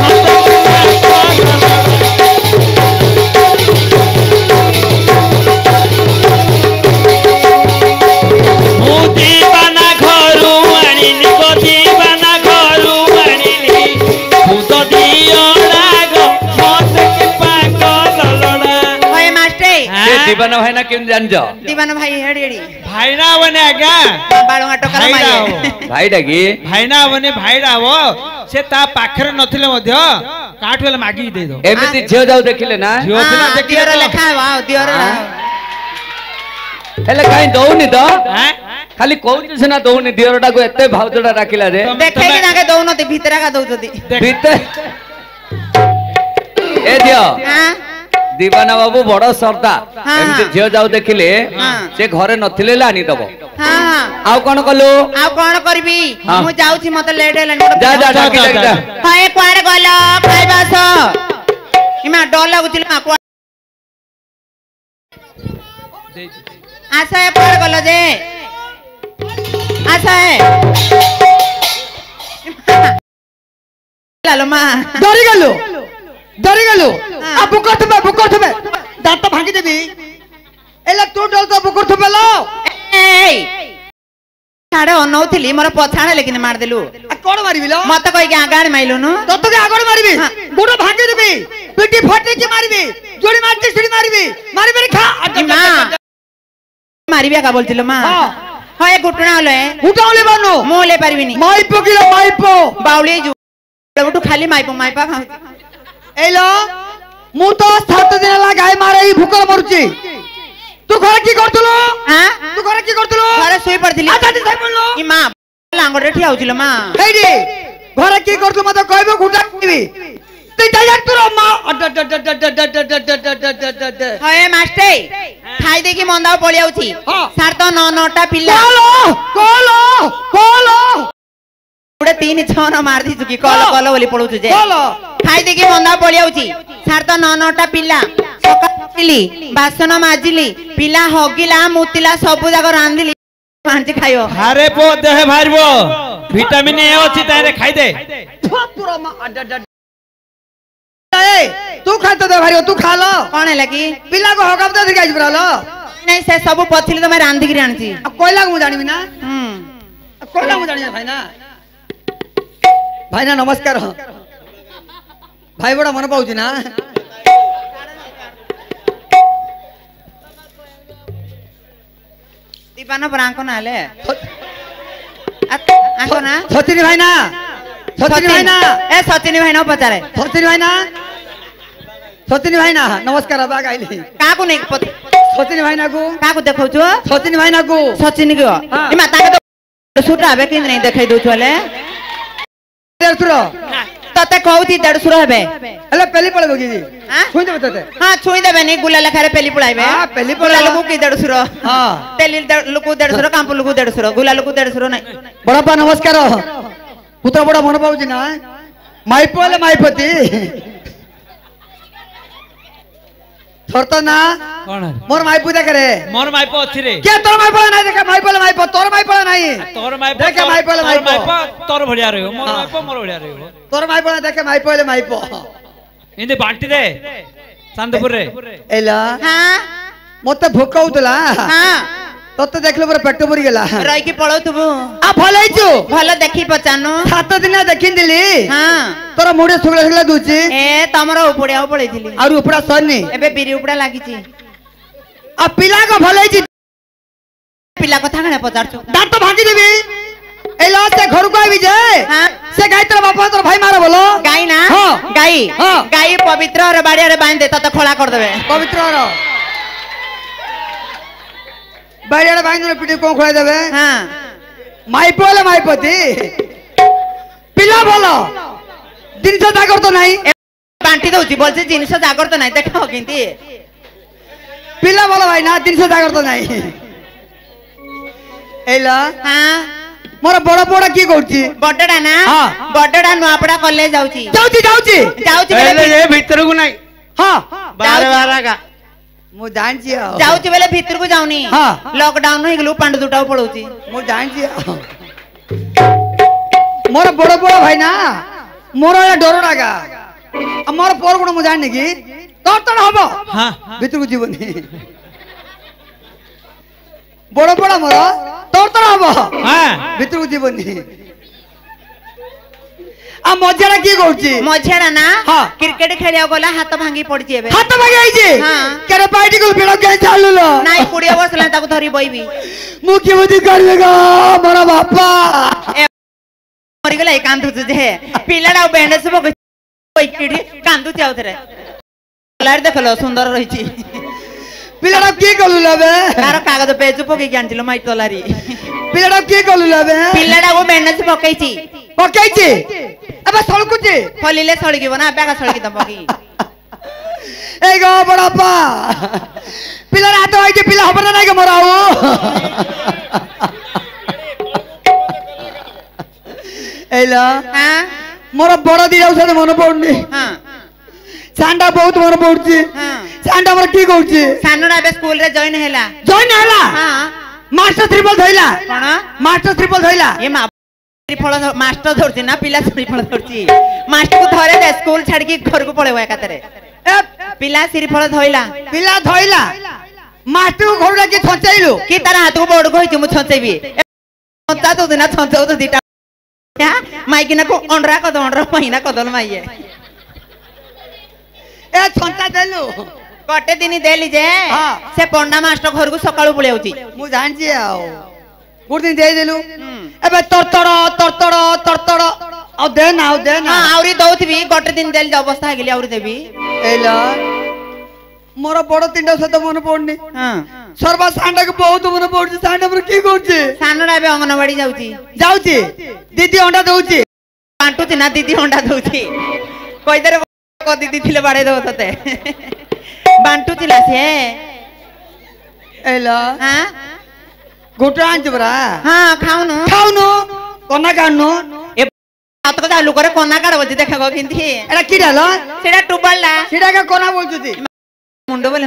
मोदी बना घरू आनिली ग दीवाना घरू आनिली खुद दियोड़ा ग मोते की पागल लोड़ा ओए मास्टर से दीवाना भाई ना केम जानजो दीवान भाई हेडी हेडी भाईना बने आज्ञा बाळुआ टोकर भाईडा माये भाई डागी भाईना बने भाईडा हो से ता पाखरे नथिले मध्य काठ वाला मागी दे दो एमिति झियो जाउ देखिले ना झियो पिला हां देखिले दियोर तो। लेखा वाओ दियोर हेले काई दउनी तो हैं खाली कहू सिना दउनी दियोरटा को एते भावजडा राखिला रे देखे कि नाके दउनती भीतरा का दउचती भीतर ए दियो हां दीवाना बाबू बड़ सरदा हाँ, एमती हाँ। झियो जाऊ देखिले हाँ। से घरे नथिले लानी दबो हाँ हाँ आउ कोन कलु ଆଉ କଣ କରିବି ହଁ। ମୁଁ ଯାଉଛି ମତେ ଲେଟ୍ ହେଲାଣି जा जा जा, डाकी जा, डाकी जा। जा ହଏ କୁଆଡେ ଗଲ ଖାଇବା ଆସ ଇମା ଡର ଲାଗୁଛି ମା କୁଆଡେ ଆସ ଏ କୁଆଡେ ଗଲ ଯେ ଆସ ଏ ଲାଲ ମା डरी गलु डरी गलु हाँ। आ बुकर थबे बुकर थबे दांत भांगी देबी एला तू डल तो बुकर थबे लो ଏଇ ଛାଡେ ଅନଉଥିଲି ମୋର ପଛାଣେ ଲେକିନ ମାରିଦେଲୁ आ कोन मारिबी लो ମତେ କହିକି ଆଗାଡେ ମାଇଲୁନୁ तत के आगड़ मारिबी हाँ। गुडो भांगी देबी पिटी फटे के मारिबी जोड़ी मारती सिड़ी मारिबी मारी मेरी खा ଇ ମା ମାରିବି ଏକା ବୋଲଥିଲୁ ମା ହଁ। ହଏ ଘୁଟଣା ହଲେ उठाउले बानो ମୁଁ ଓହ୍ଲେଇ ପାରିବିନି माइपो किलो माइपो ବାଉଳି ଯୋଉ ଖାଲି ମାଇପ ମାଇପା ଖାଉଛି एलो मु तो सात दिन ला गाय मारे ही भूकर मरुची तू घर की करतलो ହାଁ तू घर की करतलो ଘରେ ଶୋଇ ପଡିଥିଲି आ दादी साहेब बोललो ଇ ମା ଲାଙ୍ଗଡରେ ଠିଆ ହଉছিল ମା हेडी घर की करतलो मते कहबो गुटा किबी तू जाय तू मा ହଏ ମାଷ୍ଟେ ଖାଇ ଦେଇକି ମନ୍ଦାଉ ପଳେଇ ଆଉଛି ହଁ। ସାର ତ ନଅ ନଅଟା ପିଲା कोलो कोलो कोलो ଗୋଟେ ତିନି ଛଅ ନ ମାରି ଦେଇଛୁ କି କଲ କଲ ବୋଲି ପଳଉଛୁ ଯେ कोलो ଖାଇ ଦେଇକି ମନ୍ଦାଉ ପଳେଇ ଆଉଛି ସାର ତ ନଅ ନଅଟା ପିଲା ସକାଳୁ ବାସନ ମାଜିଲି ପିଲା ହଗିଲା ମୁତିଲା ସବୁ ଯାକ ରାନ୍ଧିଲି ପାଞ୍ଚ ଖାଇବ ହାରେ ପୋ ଦେହ ବାହାରିବ ଭିଟାମିନ ଏ ଅଛି ତାରେ ଖାଇ ଦେ तू मा ए तू खातो दे भाई तू खा लो କଣ ହେଲା କି पिला को हगाब दे गाइज बरा लो ନାଇଁ ସେ ସବୁ ପଛିଲି ତମେ ରାନ୍ଧିକିରି ଆଣିଛି आ कोइला को जानिबी ना ହୁଁ कोइला को जानिबी भाई ना भाई ना नमस्कार भाई बड़ा मन पाउची ना ଦୀପାନ ପରାଙ୍କ ନା ହେଲେ ଆଙ୍କ ନା सचिनी भाई ना सचिनी भाई ना ଏ ସଚିନି ଭାଇ ନ ପଚାରେ सचिनी भाई ना सचिनी भाई ना नमस्कार बाग आइली କାହାକୁ ନେଇକି ପଚ- सचिनी भाई ना को କାହାକୁ ଦେଖଉଛୁ सचिनी भाई ना को ସଚିନି କି ହଁ। ମା ତାଙ୍କ ତ ସୁଟା ହେବେ କେମିତି ନେଇ ଦେଖେଇ ଦଉଛୁ ହେଲେ देड़सुरो ତତେ କହୁଛି ଦେଢଶୁର ହେବେ हेले पेली पळे बगी हां सुन दे तते ହଁ ଛୁଇଁ ଦେବେନି ଗୁଲା ଲେଖାରେ ପେଲି ପୁଳାଇବେ ହଁ, ପେଲି ଗୁଲା ପୁଳାଇବ। ଲୋକକୁ କି ଦେଢଶୁର हां ତେଲି ଲୋକକୁ ଦେଢଶୁର କାମ୍ପୁ ଲୋକକୁ ଦେଢଶୁର ଗୁଲା ଲୋକକୁ ଦେଢଶୁର ନାହିଁ बड़पा नमस्कार पुत्र बड़ा मन पाउची ना माइपो हेले माइपति थरत ना କଣ मोर माइपु दे करे ମୋର ମାଇପ ଅଛି ରେ के तोर माइपो नाही देखे माइपो ले माइपो तोर माइपो नाही ତୋର ମାଇପ ଦେଖେ ତୋର- ମାଇପ ହେଲେ ତୋର ମାଇପ। ମାଇପ ତୋର ଭଳିଆ ରହିବ ମୋର ହଁ। ମାଇପ ମୋର ଭଳିଆ ରହିବ तोर माइपो नाही देखे माइपो हेले माइपो ଏମିତି ବାଣ୍ଟି ଦେ ଚାନ୍ଦପୁରରେ एला ହଁ मते भूख होतला ହଁ तते देखले पर पेट भरी गेला ରହିକି ପଳଉଥିବୁ आ भलाइछु ଭଲ ଦେଖି पचानु सात दिन देखिन दिली ହଁ तोर मुडे सुगला सुगला दुची ଏ ତମର ଉପଡିଆକୁ पळेइଥିଲି और उपरा सन्नी ଏବେ ବିରି ଉପଡା ଲାଗିଛି आ पिला को भलाइछि ପିଲା କଥା କଣ ପଚାରୁଛୁ दांत भांगी देबी एला से घर को आबी जाए ହଁ से गाय तोर बापा तोर भाई मारो बोलो ଗାଈ ନା ହଁ। ଗାଈ ହଁ। ଗାଈ ପବିତ୍ର ରେ ବାଡିଆରେ ବାନ୍ଧି ଦେ ତତେ ଖୋଳା କରିଦେବେ पवित्र रो बाड़ियाड़े बांध दे पिटी को खोय देबे ହଁ माइपो हेले माइपति पिला बोलो दिन से जागर तो नहीं ଏ ବାଣ୍ଟି ଦଉଛି ବଲଛି ଜିନିଷ ଜାଗର ତ ନାହିଁ ଦେଖ କେମିତି पिला बोलो भाई ना दिन से जागर तो नहीं एला ହଁ मोर बड़ बड़ की करछि ବଡଟା ନା ହଁ। ବଡଟା ନୂଆପଡା କଲେଜ ଯାଉଛି जाउची जाउची ଯାଉଛି ହେଲେ ବେଲେ ଏ ଭିତରକୁ ନାହିଁ हां ବାହାରେ ବାହାରେ ଆକା मु जानछि ଯାଉଛି ବେଲେ ଭିତରକୁ ଯାଉନି ହଁ। ଲକଡାଉନ ହେଇଗଲୁ ପାଣ୍ଡୁ ଦୁଟାକୁ ପଳଉଛି मु जानछि मोर बड़ बड़ भाई ना मोर ए डर लागा मोर पोर गुण मु जाननी की तोर तोर हबो ହଁ ভিতর কো জীবনী বড় বড় মোর তোর তোর হবো ହଁ ভিতর কো জীবনী आ मजारा की करछि ମଝିଆଟା ନା ହଁ। କ୍ରିକେଟ ଖେଳିବାକୁ ଗଲା ହାତ ଭାଙ୍ଗି ପଡିଛି ଏବେ हाथ भागे आइछि ହଁ। केरे पार्टी को भिड़ के चालुलो ନାଇଁ କୋଡିଏ ବର୍ଷ ହେଲା ତାକୁ ଧରି ବଇବି मु की बुद्धि करबेगा मोर बापा ଏ ମରିଗଲା ଏ କାନ୍ଦୁଛୁ ଯେ ପିଲାଟା ବେଣ୍ଡେଜ ପକେଇକି କାନ୍ଦୁଛି ଆଉ ଥରେ କଲାରେ ଦେଖଲ ସୁନ୍ଦର ରହିଛି पिलाडा की कलु लबे ତାର କାଗଜ ପେଜ ପକେଇକି ଆଣିଥିଲ ମାଇ ତଲାରି पिलाडा की कलु लबे ପିଲାଟାକୁ ବେଣ୍ଡେଜ ପକେଇଛି पकाइछि अबे सळकुछि ଖୋଲିଲେ ସଳିଯିବ ନା ବ୍ୟାଗ ସଳିକି ଦବ କି ए गो बड़प्पा पिला हाथ आइए पिला हम ना के मोरा हो एला हां मोर बड़ दिरा से मन पड़नी हां सांडा बहुत मन पड़ची हां सांडा मोर की कहूची सानोरा बे स्कूल रे जॉइन हैला जॉइन हैला हां मास्टर ट्रिपल धइला कोन मास्टर ट्रिपल धइला ये मा त्रिफल मास्टर धरती ना पिला त्रिफल धरती मास्टर को धरे दे स्कूल छाड़ के घर को पळेबो एकातरे ए पिला त्रिफल धइला पिला धइला मास्टर को घर के छंचाइलु कि तार हाथ को बोर्ड को मु छंचेबी छंचा तो दिना छंचाउ तो दिटा क्या माइकिना को अंडरा को अंडरा पहिना कदल माइए ए छंचा देलु कटे दिन देली जे हां से पंडा मास्टर घर को सकाळू पळेउची मु जानची आउ गुड दिन दे देलु एबे तरतड़ तरतड़ तरतड़ आ दे ना दे ना हां आउरी दउथबी कटे दिन देली अवस्था हेगली आउरी देबी एला मोर बड़ तीनटा सत मन पड़नी हां सर्वा सांडा के बहुत मन पड़ची सांडा पर की करची सानोरा बे अंगनवाड़ी जाउची जाउची दीदी अंडा दउची बांटुची ना दीदी अंडा दउची कोई दरे को दीदी थिले बाड़े दो तते बांटुची ला से एला हां गोटा आंच बरा हां खाउनु खाउनु कोना कानु ए आत को चालू करे कोना काढबो देखो किंती एला की डालो सेडा टुबलला सीधा का कोना बोलछुती मुंडो बोले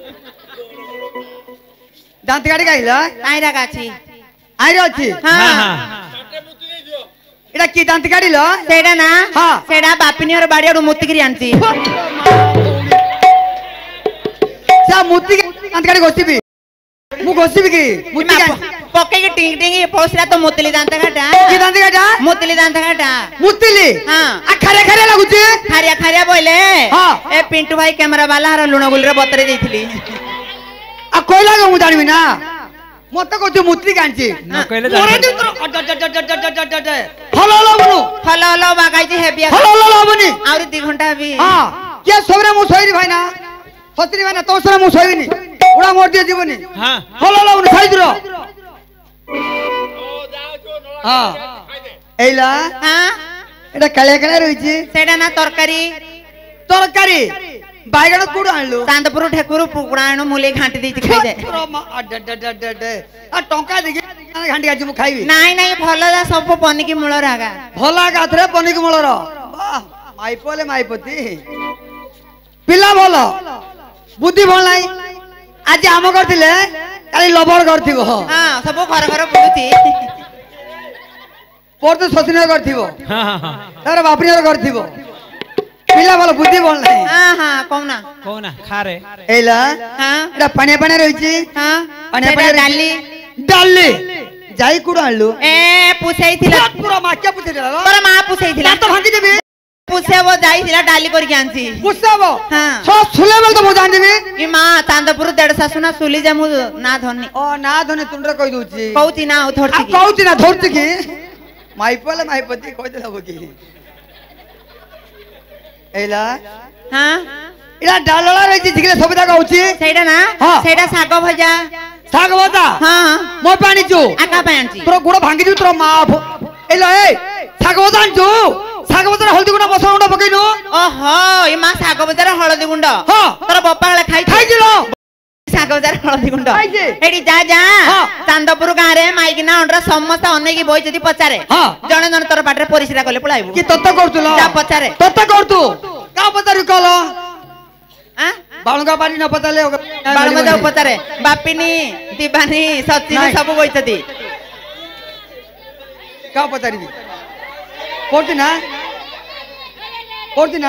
दांत काटी गाइला आइरा गाची आइरो अछि हां एटा की दांत काटी लो सेडा ना हां सेडा बापिनी और बाड़ियाडू मुत्तिगिरी आंची सा मुत्ती दांत काटी गोसीबी मु गोसीबी की मुत्ती पक्के के टिंग टिंग पोसला तो मुत्तली दांत काटा की दांत काटा मुत्तली दांत काटा मुत्तीली हां आ खरे खरे लागुची खारिया खारिया बोले हां ए पिंटू भाई कैमरा वाला हर लुण गुल रे बतरे देइथली आ कोइला गो मु जानिबी ना मते को तू मुत्ती कांची न कहले मोरे जाने। दित्र हलो हलो बनु हलो हलो बागाई हेबिया हलो हलो बनी आउरी दो घंटा भी हां के सोरे मु सोइरी भाई ना सतरी भाई ना तो सोरे मु सोइबिनी उडा मोर दिए जीवनी हां हलो हलो बनु खाइ दिरो हां एला हां एटा काले काले रहिची सेडा ना तरकारी तरकारी बायगण कुड आनलु चांदपुर ठेकुर पुकड़ाणो मुले घांटी देइति खाइ दे आ टंका देगी घांटी आजि मु खाइबी नाइ नाइ भलो जा सब पनी की मूल रागा भला गाथरे पनिक मळर वाह माइपोले माइपति पिला भलो बुद्धि भल नाही आज आम करथिले काली लबर करथिबो हां सब घर घर बुलुती पोर तो ससिन करथिबो हां हां तार बापरी करथिबो पिला भलो बुद्धि भल नाही हां हां कोना कोना खा रे एला हां एटा पानी पानी रहिची हां पानी सेडा पानी डाली डाली जाई कुड आनलु ए पुसेई थिला पूरा माक्या पुछे देला तोर मां पुसेई थिला तो भांगी देबी पुसेबो जाई थिला डाली करके आंची पुछबो हां सो सुले बेल तो मु जान देबी ई मां चांदपुर देड़ सासुना सुली जा मु ना धन्नी ओ ना धने तुंडर कहि दोची कहूती ना आ उथरती की कहूती ना धरती की माइपोले माइपति कहि देला बकी एला हां इला डालला रहिची जिगले सबदा कहूची सेडा ना हां। सेडा साग भजा साग बता हां मो पानी चू आका पांची तोर गुड़ भांगी दू तोर मा एला ए साग बता आनचू साग बता हल्दी गुंडा बसर गुंडा पकइनु ओहो ई मां साग भजार हळदी गुंड हां तोर बप्पा हळे खाइ खाइ दिलो साग भजार हळदी गुंड खाइजे। एडी जा जा हां। चांदपुर गां रे माइकिना अंडर समस्त अनेकी बोई जदी पचारे हां। जणे जणे तोर पाटरे परिश्रा कले पळाइबो की तत्त करतुलो जा पचारे तत्त करतु का पतारु कलो हां बाळगा पानी न पताले बाळमा जाऊ पचारे बापिनी दिबानी सचिनी नाही। सब बोइतदी का पतारी पड़ती ना पड़ती ना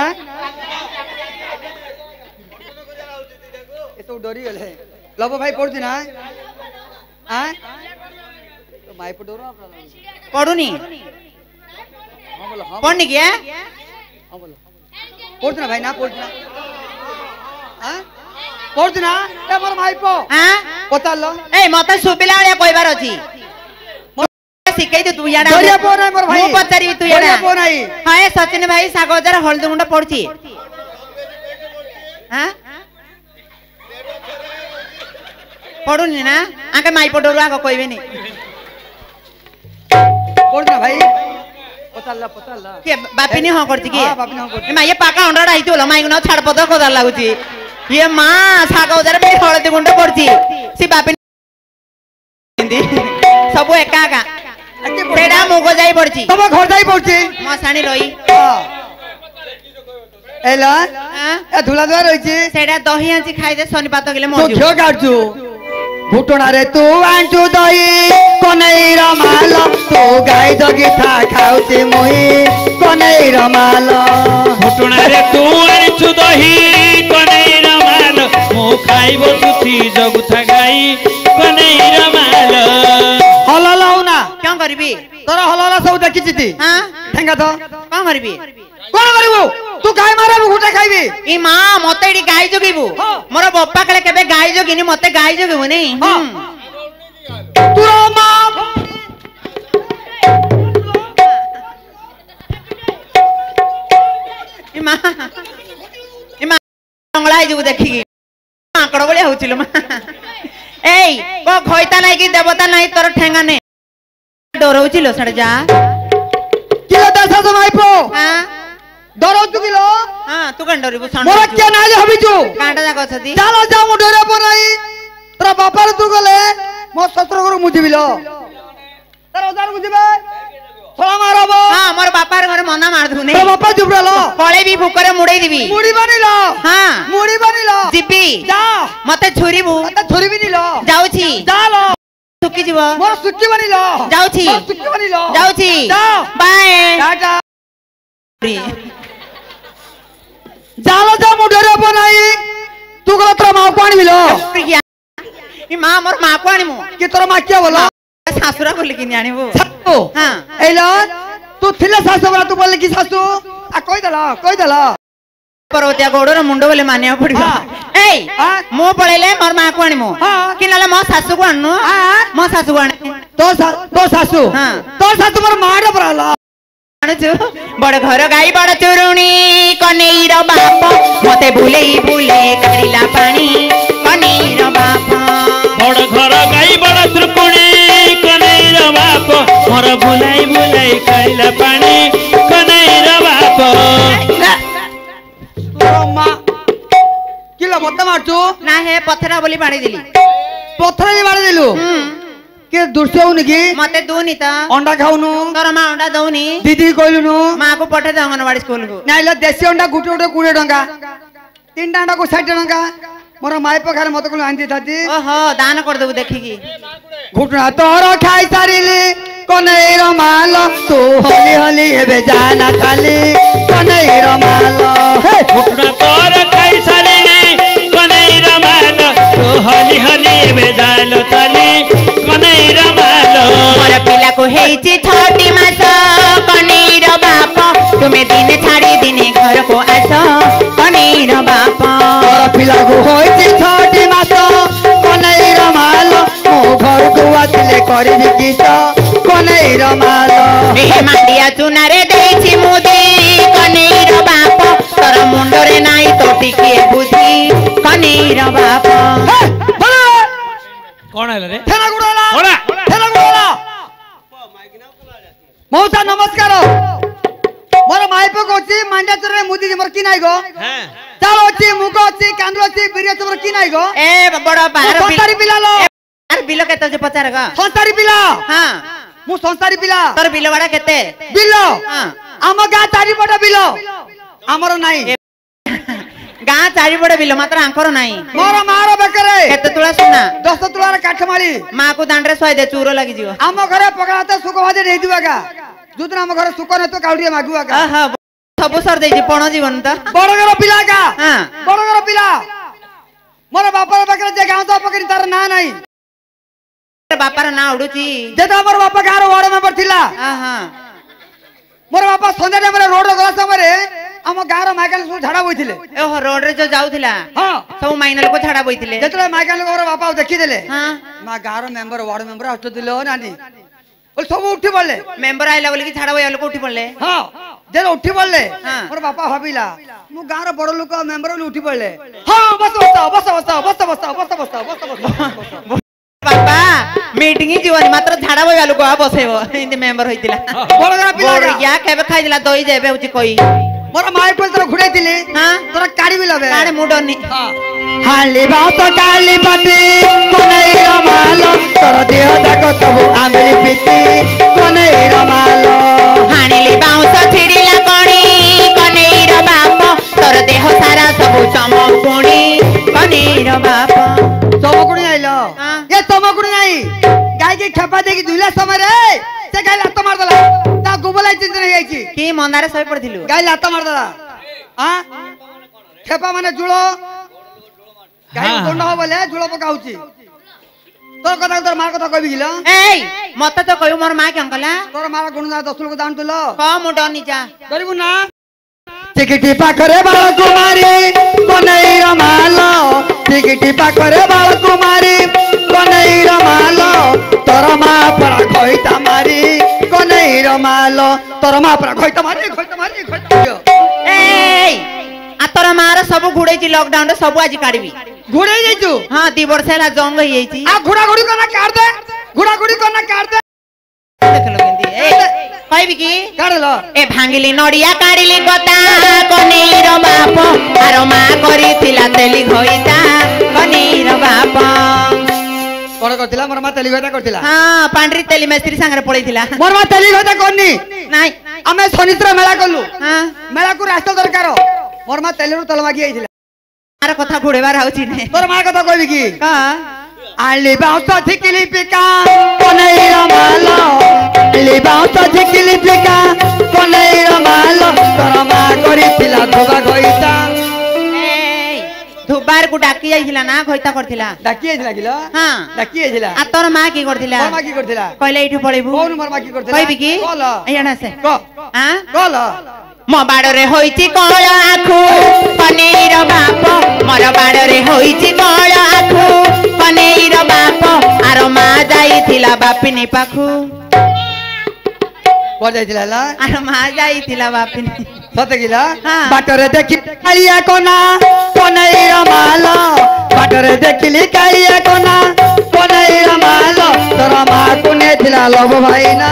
ये तो डरी गले लबो भाई पड़ती ना हां तो माई पर डरो आपला पडुनी हां बोलो हां पडनी के हां बोलो पड़ती ना भाई ना पड़ती ना हां पड़ती ना ए मोर माई पो हां पता लो ए मते सुबिला वाला कहबार अछि सिकाई दे तू याडा डरिया पो नाही मोर भाई मु पचारी तू डरिया याडा पो नाही हां ए सचिन भाई साग हजार हळदी गुंडा पडची हां पडुनी ना आके माई पडोरु आको कहबेनी पड़ती ना भाई पता ला पता ला के बापिनी हां करती की हां बापिनी हां करती ए माई पाका अंडा आइतो ल माई न छाड़ पद कोदा लागुची ये माँ ଶାଗ ଉଜାରେ ପାଇଁ ହଳଦୀ ଗୁଣ୍ଡ ପଡୁଛି ସେ ବାପି ସବୁ ଏକା ଏକା ସେଇଟା ମୁଗ ଯାଇ ପଡୁଛି ତମ ଘର ଯାଇ ପଡୁଛି ମଶାଣି ରହି ଏଲା ଏ ଧୁଲା ଧୁଆ ରହିଛି ସେଇଟା ଦହି ଆଞ୍ଚି ଖାଇଦେ ଶନିପାତ ଗଲେ ତୁ ମରିଯିବ ଘିଅ କାଢୁଛୁ ଘୁଟଣାରେ ତୁ ଆଣିଛୁ ଦହି କନେଇର ମାଲ ତୁ ଗାଈ ଜଗିଥା ଖାଉଛି ମୁହିଁ କନେଇର ମାଲ ଘୁଟଣାରେ ତୁ ଆଣିଛୁ ଦହି କନେଇର ମାଲ ମୁଁ ଖାଇ ବସୁଛି ଜଗୁଥା ଗାଈ କନେଇର ମାଲ ହଲ ହଉନା କଣ କରିବି ତୋର ହଲ ହଲ ସବୁ ଦେଖିଛି ତି ହଁ ଠେଙ୍ଗା ତ କଣ କରିବି କଣ କରିବୁ ତୁ ଗାଈ ମାରେ ମୁଁ ଘୁଟା ଖାଇବି ଇ ମା ମତେ ଏଠି ଗାଈ ଜଗିବୁ ମୋର ବପା କାଳେ କେବେ ଗାଈ ଜଗିନି ମତେ ଗାଈ ଜଗିବୁ ନାଇଁ ତୋର ମା ଇ ମା ଇ ମା ଅଙ୍ଗଳା ହେଇଯିବୁ ଦେଖିକି ମାଙ୍କଡ ଭଳିଆ ହଉଚିଲ ମା ଏଇ କୋ ଖଇତା ନାଇଁ କି ଦେବତା ନାଇଁ ତୋର ଠେଙ୍ଗା ନେ ଡରଉଚିଲ ସାଡେ ଯା କିଲୋ ଦଶ ମାଇପୋ ହଁ ଡରଉଛୁ କିଲୋ ହଁ ତୁ କଣ ଡରିବୁ ମୋର କିଏ ନାଇଁ ହବିଛୁ କାଁଟା ଯାକ ଅଛନ୍ତି ଚାଲ ଯା ମୁଁ ଡରେ ପରାଇ ତୋର ବାପାର ତୁ ଗଲେ ମୋ ଶଶୁର ଘରୁ ମୁଜିବି ଲ ତୋର ଅଜାର ମୁଜିବେ ଛଳା ମାରବ ହଁ ମୋର ବାପାର ଘରେ ମନା ମାର ଦଉନି ତୋ ବାପା ଚୁପ୍ ରହ ପଳେଇ ବି ଭୁକରେ ମୁଡେଇ ଦିବି ମୁଡି ବାନିଲ ହଁ ମୁଡି ବାନିଲ ଯିବି ଯା ମତେ ଛୁରିବୁ ମତେ ଛୁରିବି ନିଲ ଯାଉଛି ଯା ଲ ସୁକି ଯିବ ମୋର ସୁକି ବାନିଲ ଯାଉଛି ସୁକି ବାନିଲ ଯାଉଛି ଯା ବାଏ ଟାଟା ଜାଲ ଯା ମୁଁ ଡରେ ପରାଇ ତୁ ଗଲେ ତୋର ମା କୁ ଆଣିବି ଲ ଇ ମା ମୋର ମା କୁ ଆଣିମୁ କି ତୋର ମା କିଏ ବୋଲ ଶାଶୁରା ବୋଲି କିନି ଆଣିବୁ ଶାଶୁ ହଁ ଏଇଲ ତୁ ଥିଲେ ଶାଶୁ ବୋଲା ତୁ ବୋଲେ କି ଶାଶୁ ଆ କହିଦେଲ କହିଦେଲ ପରବତିଆ ଗୋଡର ମୁଣ୍ଡ ବୋଲି ମାନିବାକୁ ପଡିବ ଏଇ ମୁଁ ପଳେଇଲେ ମୋର ମା କୁ ଆଣିମୁ କି ନହେଲେ ମୋ ଶାଶୁକୁ ଆଣନୁ ମୋ ଶାଶୁକୁ ଆଣେ ତୋ ତୋ ଶାଶୁ ହଁ ତୋ ଶାଶୁ ମୋର ମା ର ପରା ଆଣୁଛୁ ବଡ ଘର ଗାଈ ବଡ ଚୁରୁଣି କନେଇର ବାପ ମତେ ବୁଲେଇ ବୁଲେଇ କାଢିଲା ପାଣି କନେଇର ବାପ ବଡ ଘର ଗାଈ ବଡ ତ୍ରିକୁଣି କନେଇର ବାପ ମୋର ବୁଲାଇ ବୁଲାଇ ଖାଇଲା ପାଣି କନେଇର ବାପ ମା କିଲୋ ମତେ ମାରୁଛୁ ନା ହେ ପଥରା ବୋଲି ପାଣି ଦେଲି ପଥର ମାରି ଦେଲୁ କେ ଦୁର୍ଷ ହଉନି କି ମତେ ଦଉନି ତ ଅଣ୍ଡା ଖାଉନୁ ତୋର ମା ଅଣ୍ଡା ଦଉନି ଦିଦି କହିଲୁନୁ ମା କୁ ପଠେଇ ଦେ ଅଙ୍ଗନବାଡି ସ୍କୁଲ କୁ ନାଇଲେ ଦେଶୀ ଅଣ୍ଡା ଗୁଟେ ଗୁଟେ କୋଡିଏ ଟଙ୍କା ତିନିଟା ଅଣ୍ଡା କୁ ଷାଠିଏ ଟଙ୍କା ମୋର ମାଇ ପଖାରେ ମତେ କହିଲୁ ଆଣି ଦେଇଥାନ୍ତି ଓହୋ ଦାନ କରିଦେବୁ ଦେଖିକି ଘୁଟଣା ତୋର ଖାଇ ସାରିଲି କନେଇର ମାଲ ତୁ ହଲି ହଲି ଏବେ ଜାନା ଖାଲି କନେଇର ମାଲ ଘୁଟଣା ତୋର ଖାଇ ସାରିଲି କନେଇର ମାଲ ତୁ ହଲି ହଲି ଏବେ ଜାଲ ଚାଲି କନେଇର ମାଲ ମୋର ପିଲାକୁ ହେଇଛି ଛଅଟି ମାସ କନେଇର ବାପ ତୁମେ ଦିନେ ଛାଡି ଦିନେ ଘରକୁ ଆସ କନେଇର ବାପ ତୋର ପିଲାକୁ ହୋଇଛି ଛଅଟି ମାସ କନେଇର ମାଲ ମୋ ଘରକୁ ଆସିଲେ କରିବି କିସ କନେଇର ମାଲ ଏ ମାଣ୍ଡିଆ ଚୁନାରେ ଦେଇଛି ମୁଦି କନେଇର ବାପ ତୋର ମୁଣ୍ଡରେ ନାଇଁ ତ ଟିକିଏ ବୁଝି କନେଇର ବାପ କଣ ହେଲା ରେ ଠେଲା ଗୁଡାଲା କଣ ଠେଲା ଗୁଡାଲା ମଉସା ନମସ୍କାର ମୋର ମାଇପ କହୁଛି ମାଣ୍ଡିଆ ଚୁନାରେ ମୁଦି ମୋର କି ନାଇଁ ଗো ଚାଲ ଅଛି ମୁଗ ଅଛି କାନ୍ଦୁଳ ଅଛି ବିରି ଅଛି ମୋର କି ନାଇଁ ଗো ଏ ବଡ ବାହାର ସଂସାରୀ ପିଲା लो ବିଲ କେତେ ଅଛି ପଚାର ଗ ସଂସାରୀ ପିଲା ହଁ ମୁଁ ସଂସାରୀ ପିଲା ତୋର ବିଲ ବାଡା କେତେ ବିଲ ହଁ ଆମ ଗାଁ ଚାରିପଟ ବିଲ ଆମର ନାହିଁ ଗାଁ ଚାରିପଟେ ବିଲ ମାତ୍ର ଆଙ୍କର ନାହିଁ ମୋର ମାର ବେକରେ କେତେ ତୁଳା ସୁନା ଦଶ ତୁଳାର କାଠମାଳି ମା କୁ ଦାଣ୍ଡରେ ଶୋଇ ଦେ ଚୁର ଲାଗିଯିବ ଆମ ଘରେ ପଖାଳ ଭାତ ସୁଖ ଭାଜି ଦେଇଥିବ ଆକା ଯୋଉଦିନ ଆମ ଘରେ ସୁଖ ନଥିବ କାଉଡ଼ିଏ ମାଗୁ ଆକା ଓହୋ ସବୁ ସର ଦେଇଛି ପଣ ଜୀବନ ତ ବଡଗର ପିଲା ଆକା ହଁ ବଡଗର ପିଲା ମୋର ବାପାର ପାଖରେ ଯେ ଗାଁ ତ ପକେଇ ତାର ନାଁ ନାହିଁ ବାପାର ନାଁ ଉଡୁଛି ଯେତେ ଆମର ବାପା ଗାଁର ୱାର୍ଡ ମେମ୍ବର ଥିଲା ହଁ ମୋର ବାପା ସନ୍ଧ୍ୟା ଟାଇମରେ ରୋଡ ଗଲା ସମୟରେ ଆମ ଗାଁର ମାଇକାଲ ସବୁ ଝାଡା ବଇଥିଲେ ଓହୋ ରୋଡ ରେ ଯୋଉ ଯାଉଥିଲା ହଁ ସବୁ ମାଇନା ଲୋକ ଛାଡା ବଇଥିଲେ ଯେତେବେଳେ ମାଇକାଲ ଲୋକର ବାପା ଦେଖିଦେଲେ ହଁ ମା ଗାଁର ମେମ୍ବର ୱାର୍ଡ ମେମ୍ବର ଆସୁଥିଲେ ନାନି बोले सब उठी पड़ले मेंबर आइला बोली कि छाड़ा बोया लोग उठी पड़ले हां जे उठी पड़ले हां मोर बापा भाबिला मु गांर बड़ लोक मेंबर उठी पड़ले हां बस बस बस बस बस बस बस बस बस बाबा मीटिंग जीवन मात्र झाड़ा बोया लोग आ बसेबो इंदी मेंबर होइतिला बड़गरा पिला या केबे खाइदिला दई जेबे होची कोई मोर माई को तोर घुड़ाई दिली हां तोर काड़ी भी लबे काड़े मुडनी हां हाली बात काली पति कोनै रमालो तोर देह जाको सब आंबली पिती कोनै रमालो हाणिली बाउंस छिड़िला कणी कनेईर बाप तोर देह सारा सब चमकुणी कनेईर बाप चमकुणी आइलो हां ये चमकुणी नहीं गाय के खेपा देकी दुइला समय रे से गाय लात मार दला ता गुबलाई चिंत नहीं आइची की मंदारे सही पड़थिलु गाय लात मार दला हां खेपा माने जुळो गाय कोंड हो बोले जुळो पकाउची तोर कथा तोर मार कथा कहबी गिला एई मते तो कहू मोर मां के अंकला तोर मार गुण जा दसुल को दान तुलो क मुडनी जा डरिबु ना टिकटी पाखरे बाळ कुमारी कोनै रमालो टिकटी पाखरे बाळ कुमारी कोनै रमालो तोर मा परा खइता मारी कोनै रमालो तोर मा परा खइता मारी खइता मारी खइता एई आ तोर मार सब घुड़े ची लॉकडाउन रे सब आज काढबी घुड़े जाइतु हां दी वर्ष हैला जंग होई जाईची आ घुड़ा घुड़ी कोना काट दे घुड़ा घुड़ी कोना काट दे देखलो केंदी ए कहबी की काढलो ए भांगिली नडिया काढिली कता कनेईर बाप आरो मा करिथिला तेली घइता कनेईर बाप कोन करथिला मोर मा तेली गता करथिला हां पांडरी तेली मिस्त्री संगरे पळैथिला मोर मा तेली गता कोनी नाही आमे शनित्र मेला कलु हां मेला को रास्ता दरकार मोर मा तेली तल मागी आइथिला मार कथा घुड़ेबार आउची ने तोर मा कथा कहबी की का आली बाउस थिकली पिका कोनै रमालो आली बाउस थिकली पिका कोनै रमालो तोर मा करिथिला धोबा गइता ए धुबार को डाकी जाइथिला ना घइता करथिला डाकी आइथिला किलो हां डाकी आइथिला आ तोर मा की करथिला मोर मा की करथिला कहले इठु पळेबु कोन मोर मा की करथिला कहबी की कल एयाना से क हां कल मो बाड़रे होईची कळ आखु कनेईर बाप मोर बाड़रे होईची कळ आखु कनेईर बाप आरो मा जाईथिला बापिनी पाखु कोन जाइथिला ला आरो मा जाईथिला बापिनी सते गिला हां। बाटरे देखि कालिया कोना कोनै रमालो बाटरे देखिली कालिया कोना कोनै रमालो तोर मा कोने थिला लब भाइना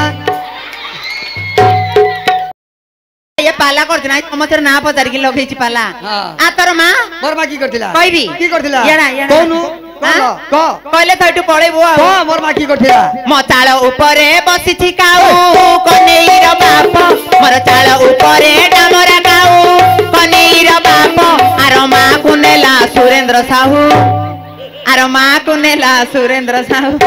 ये पाला करथिना समचर ना पचार कि लगेची पाला हां। आ तोर मा मोर मा की करथिला कहबी की करथिला येना येना कोनु कल क कहले तो इठु पळेबु क मोर मा की करथिला मो चाळ उपरे बसिछि काऊ कनेईर बाप मोर चाळ उपरे डामरा काऊ कनेईर बाप आरो मा कुनेला सुरेंद्र साहू आरो मा कुनेला सुरेंद्र साहू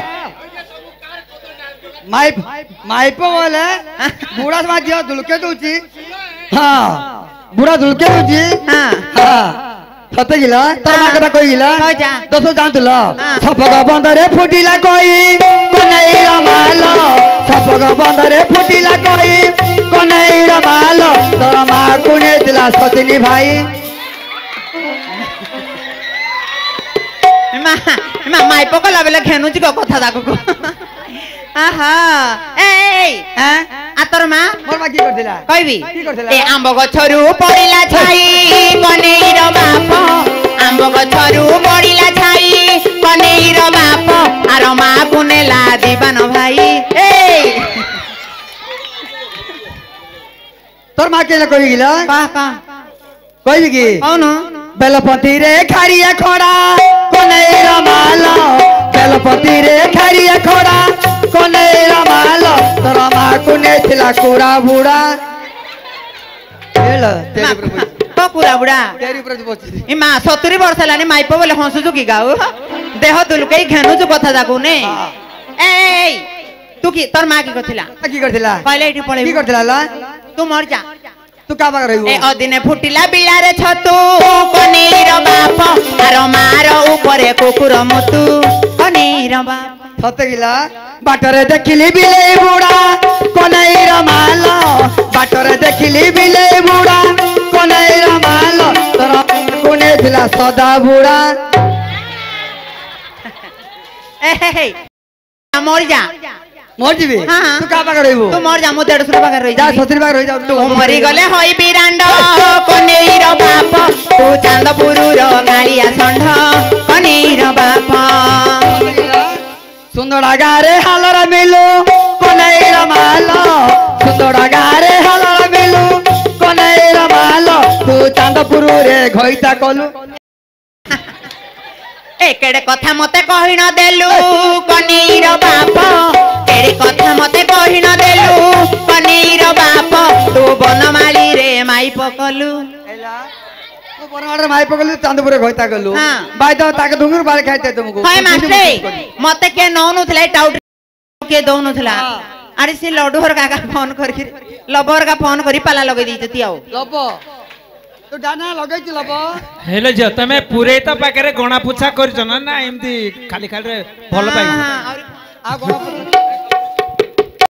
माई माई पे बोले बूढ़ा समाज दिया दुलके दूची हां बूढ़ा दुलके दूची हां हां सते गिला तोर मा कथा कहि गिला कह जा दसो जानतुल हां। सपग बंदरे फुटिला कहि कोनै रमालो सपग बंदरे फुटिला कहि कोनै रमालो तोर मा कुने दिला सतिनी भाई मा मा माई पकला बेले घेनुची को कथा दाको को आहा ए हैं आ तोर मा मोर मा की करथिला कहबी की करथिला ए आंब गछरु पड़िला छाई कनेईर बाप आंब गछरु पड़िला छाई कनेईर बाप आरो मा कुनेला दीवान भाई ए तोर मा के कहि गिला का का कहि की कौन बेलपति रे खारिया खोड़ा कोनै रमालो बेलपति रे खारिया खोड़ा कोनै रमालो तोर मा कुने थिला कुड़ा बुड़ा हेलो तेरी प्रभु तो पूरा बुढ़ा तेरी प्रभु बची ई मा सत्तरी वर्ष लानी माइप बोले हंसुचु की गाऊ देह दुलके घेनुचु कथा जाकू ने ए तू की तोर मा की कथिला की करथिला कहले इठी पळे की करथिला ला तू मर जा तू का बाग रहियो ए अदिने फुटिला बिलारे छतु कनेईर बाप आरो मार उपरे कुकुर मुतु कनेईर बाप सते गिला बाटरे देखिली बिले बुड़ा कोनै रमालो बाटरे देखिली बिले बुड़ा कोनै रमालो तोर कोने थिला सदा बुड़ा ए हे हे मर जा मर जीबी हाँ, हाँ। तू का बाग रहियो तू मर जा मु देड़ सौ पाकर रही जा सतरी बाग रहि जा तू मरी गले होई बिरांड कनेईर बाप तू चांदपुरुर गालिया षंढ कनेईर बाप सुंदरा गारे हालर मिलू कोनै रमालो सुंदरा गारे हालर मिलू कनेर माल तू चांदपुर रे घइता कलु ए केड़े कथा मते कहि न देलु कनेर बाप केड़े कथा मते कहि न देलु कनेर बाप तू बनमाली रे माई पकलु तू बनमाली माई पकलु चांदपुर रे घइता कलु हां बाय तो ताके डुंगर बाल खाइते तुमको हाय मास्टर मते के नौनु थले टाउट के दोनु थला अरे से लडोर काका फोन करके लबर का फोन करी पाला लगे दी जति आओ लब तो डाना लगे छि लब हेले जे तमे पुरे त पाकरे गणा पुछा करछ ना ना एमती खाली खाली रे भल पाइ आ गणा